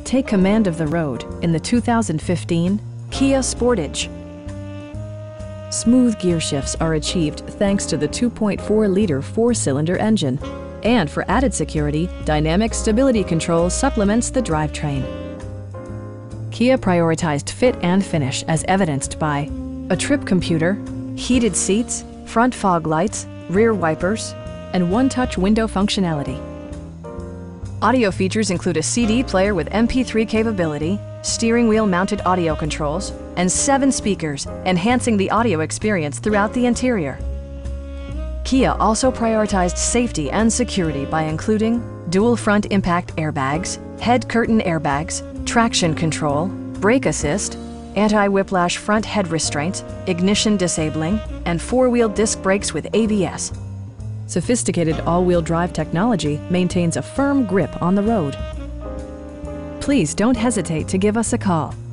Take command of the road in the 2015 Kia Sportage. Smooth gear shifts are achieved thanks to the 2.4-liter four-cylinder engine. And for added security, dynamic stability control supplements the drivetrain. Kia prioritized fit and finish as evidenced by a trip computer, heated seats, front fog lights, rear wipers, and one-touch window functionality. Audio features include a CD player with MP3 capability, steering wheel mounted audio controls, and 7 speakers, enhancing the audio experience throughout the interior. Kia also prioritized safety and security by including dual front impact airbags, head curtain airbags, traction control, brake assist, anti-whiplash front head restraints, ignition disabling, and 4-wheel disc brakes with ABS. Sophisticated all-wheel drive technology maintains a firm grip on the road. Please don't hesitate to give us a call.